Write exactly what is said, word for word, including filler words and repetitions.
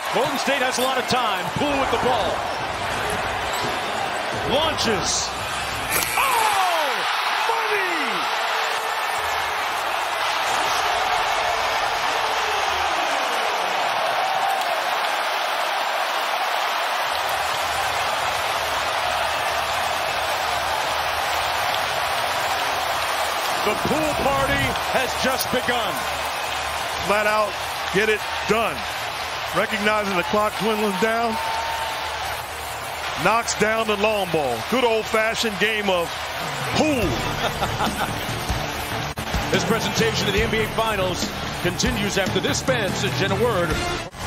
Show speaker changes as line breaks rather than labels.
Golden State has a lot of time. Poole with the ball. Launches. Oh! Money! The pool party has just begun.
Flat out, get it done. Recognizing the clock dwindling down. Knocks down the long ball. Good old-fashioned game of pool.
This presentation of the N B A Finals continues after this message and a word.